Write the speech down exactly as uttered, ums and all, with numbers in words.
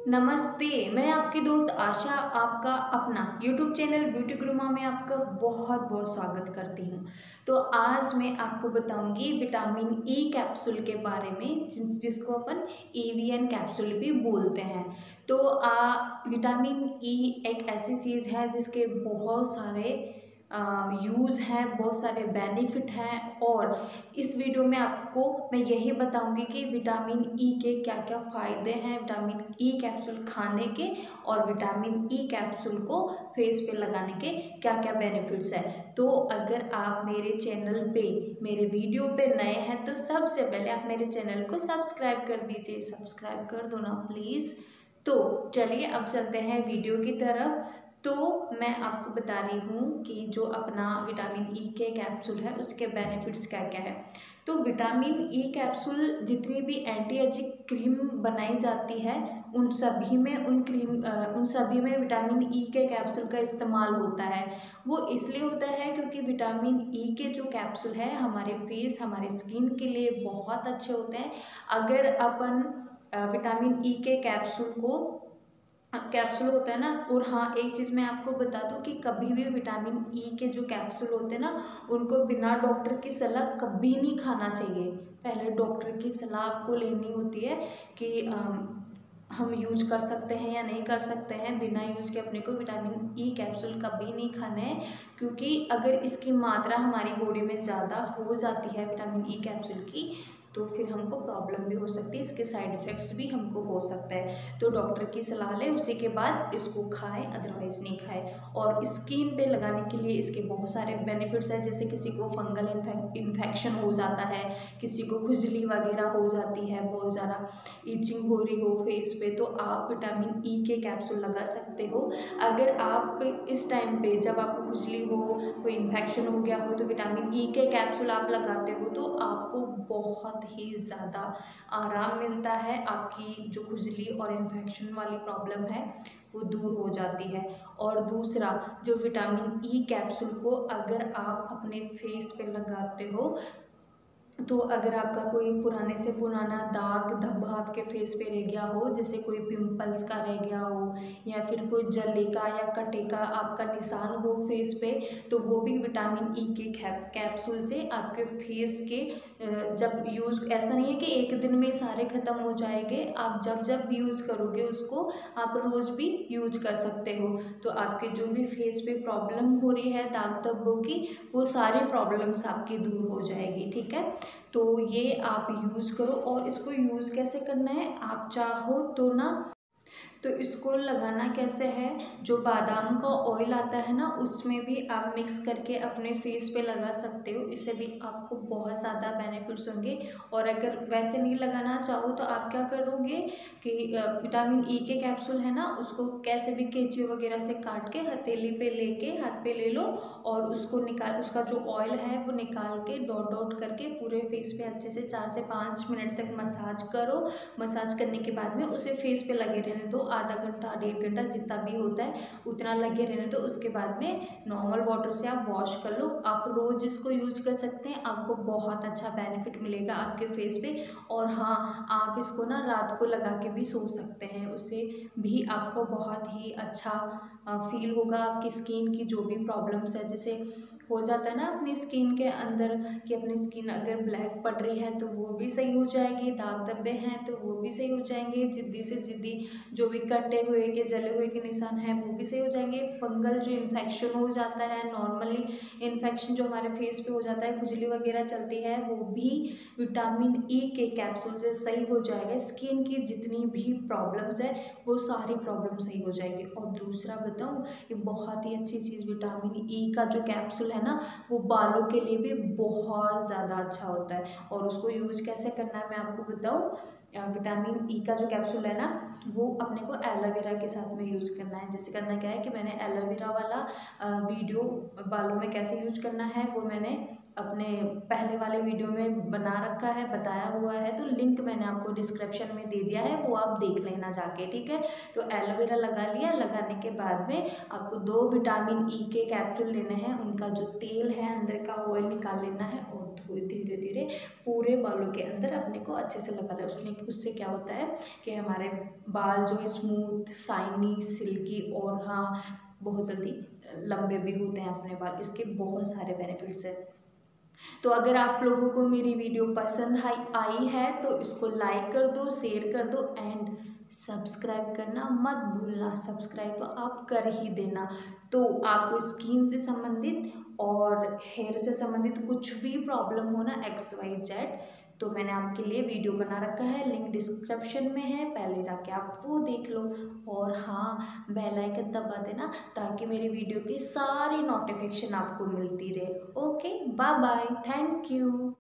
नमस्ते, मैं आपकी दोस्त आशा आपका अपना यूट्यूब चैनल ब्यूटी गुरुमा में आपका बहुत बहुत स्वागत करती हूँ। तो आज मैं आपको बताऊंगी विटामिन ई कैप्सूल के बारे में, जिस जिसको अपन ई वी एन कैप्सूल भी बोलते हैं। तो आ, विटामिन ई एक ऐसी चीज़ है जिसके बहुत सारे यूज़ हैं, बहुत सारे बेनिफिट हैं। और इस वीडियो में आपको मैं यही बताऊंगी कि विटामिन ई के क्या क्या फ़ायदे हैं, विटामिन ई कैप्सूल खाने के और विटामिन ई कैप्सूल को फेस पे लगाने के क्या क्या बेनिफिट्स हैं। तो अगर आप मेरे चैनल पे मेरे वीडियो पे नए हैं तो सबसे पहले आप मेरे चैनल को सब्सक्राइब कर दीजिए। सब्सक्राइब कर दो ना प्लीज़। तो चलिए अब चलते हैं वीडियो की तरफ। तो मैं आपको बता रही हूँ कि जो अपना विटामिन ई के कैप्सूल है उसके बेनिफिट्स क्या क्या है। तो विटामिन ई कैप्सूल जितनी भी एंटी एजिंग क्रीम बनाई जाती है उन सभी में उन क्रीम उन सभी में विटामिन ई के कैप्सूल का इस्तेमाल होता है। वो इसलिए होता है क्योंकि विटामिन ई के जो कैप्सूल है हमारे फेस हमारे स्किन के लिए बहुत अच्छे होते हैं। अगर अपन विटामिन ई के कैप्सूल को कैप्सूल होता है ना, और हाँ एक चीज़ मैं आपको बता दूं कि कभी भी विटामिन ई के जो कैप्सूल होते हैं ना उनको बिना डॉक्टर की सलाह कभी नहीं खाना चाहिए। पहले डॉक्टर की सलाह आपको लेनी होती है कि हम यूज कर सकते हैं या नहीं कर सकते हैं। बिना यूज के अपने को विटामिन ई कैप्सूल कभी नहीं खाने हैं, क्योंकि अगर इसकी मात्रा हमारी बॉडी में ज़्यादा हो जाती है विटामिन ई कैप्सूल की तो फिर हमको प्रॉब्लम भी हो सकती है, इसके साइड इफ़ेक्ट्स भी हमको हो सकते हैं। तो डॉक्टर की सलाह लें, उसी के बाद इसको खाएं, अदरवाइज़ नहीं खाएं। और स्किन पे लगाने के लिए इसके बहुत सारे बेनिफिट्स हैं, जैसे किसी को फंगल इन्फेक्शन हो जाता है, किसी को खुजली वगैरह हो जाती है, बहुत ज़्यादा ईचिंग हो रही हो फेस पे, तो आप विटामिन ई के कैप्सूल लगा सकते हो। अगर आप इस टाइम पे जब आपको खुजली हो, कोई इन्फेक्शन हो गया हो, तो विटामिन ई के कैप्सूल आप लगाते हो तो आपको बहुत ही ज़्यादा आराम मिलता है। आपकी जो खुजली और इन्फेक्शन वाली प्रॉब्लम है वो दूर हो जाती है। और दूसरा, जो विटामिन ई कैप्सूल को अगर आप अपने फेस पे लगाते हो तो अगर आपका कोई पुराने से पुराना दाग धब्बा आपके फेस पे रह गया हो, जैसे कोई पिंपल्स का रह गया हो या फिर कोई जले का या कटे का आपका निशान हो फेस पे, तो वो भी विटामिन ई के कैप्सूल से आपके फेस के जब यूज़, ऐसा नहीं है कि एक दिन में सारे ख़त्म हो जाएंगे, आप जब जब यूज़ करोगे उसको आप रोज़ भी यूज कर सकते हो। तो आपके जो भी फेस पे प्रॉब्लम हो रही है दाग धब्बों की, वो सारी प्रॉब्लम्स आपकी दूर हो जाएगी। ठीक है, तो ये आप यूज़ करो। और इसको यूज़ कैसे करना है, आप चाहो तो ना, तो इसको लगाना कैसे है, जो बादाम का ऑयल आता है ना उसमें भी आप मिक्स करके अपने फेस पे लगा सकते हो, इससे भी आपको बहुत ज़्यादा बेनिफिट्स होंगे। और अगर वैसे नहीं लगाना चाहो तो आप क्या करोगे कि विटामिन ई के कैप्सूल है ना उसको कैसे भी कैंची वगैरह से काट के हथेली पे लेके हाथ पे ले लो और उसको निकाल, उसका जो ऑयल है वो निकाल के डॉट डॉट करके पूरे फेस पे अच्छे से चार से पाँच मिनट तक मसाज करो। मसाज करने के बाद में उसे फेस पे लगे रहने दो, आधा घंटा डेढ़ घंटा जितना भी होता है उतना लगे रहने दो। उसके बाद में नॉर्मल वाटर से आप वॉश कर लो। आप रोज़ इसको यूज कर सकते हैं, आपको बहुत अच्छा बेनिफिट मिलेगा आपके फेस पे। और हाँ, आप इसको ना रात को लगा के भी सो सकते हैं, उससे भी आपको बहुत ही अच्छा फील होगा। आपकी स्किन की जो भी प्रॉब्लम्स है, जैसे हो जाता है ना अपनी स्किन के अंदर कि अपनी स्किन अगर ब्लैक पड़ रही है तो वो भी सही हो जाएगी, दाग धब्बे हैं तो वो भी सही हो जाएंगे, जिद्दी से जिद्दी जो भी कटे हुए के जले हुए के निशान हैं वो भी सही हो जाएंगे। फंगल जो इन्फेक्शन हो जाता है, नॉर्मली इन्फेक्शन जो हमारे फेस पे हो जाता है, खुजली वगैरह चलती है, वो भी विटामिन ई के कैप्सूल से सही हो जाएगा। स्किन की जितनी भी प्रॉब्लम्स है वो सारी प्रॉब्लम सही हो जाएगी। और दूसरा बताऊँ, ये बहुत ही अच्छी चीज़ विटामिन ई का जो कैप्सूल है ना वो बालों के लिए भी बहुत ज़्यादा अच्छा होता है। और उसको यूज कैसे करना है मैं आपको बताऊँ। विटामिन ई का जो कैप्सूल है ना वो अपने को एलोवेरा के साथ में यूज़ करना है। जैसे करना क्या है कि मैंने एलोवेरा वाला वीडियो बालों में कैसे यूज करना है वो मैंने अपने पहले वाले वीडियो में बना रखा है, बताया हुआ है, तो लिंक मैंने आपको डिस्क्रिप्शन में दे दिया है, वो आप देख लेना जाके, ठीक है। तो एलोवेरा लगा लिया, लगाने के बाद में आपको दो विटामिन ई के कैप्सूल लेने हैं, उनका जो तेल है अंदर का ऑयल निकाल लेना है और धीरे धीरे पूरे बालों के अंदर अपने को अच्छे से लगा लें। उसने उससे क्या होता है कि हमारे बाल जो है स्मूथ, शाइनी, सिल्की और हाँ बहुत जल्दी लंबे भी होते हैं अपने बाल। इसके बहुत सारे बेनिफिट्स हैं। तो अगर आप लोगों को मेरी वीडियो पसंद आई आई है तो इसको लाइक कर दो, शेयर कर दो एंड सब्सक्राइब करना मत भूलना। सब्सक्राइब तो आप कर ही देना। तो आपको स्किन से संबंधित और हेयर से संबंधित कुछ भी प्रॉब्लम हो ना, एक्स वाई जेड, तो मैंने आपके लिए वीडियो बना रखा है, लिंक डिस्क्रिप्शन में है, पहले जाके आप वो देख लो। और हाँ, बेल आइकन दबा देना ताकि मेरी वीडियो की सारी नोटिफिकेशन आपको मिलती रहे। Okay, bye bye, thank you.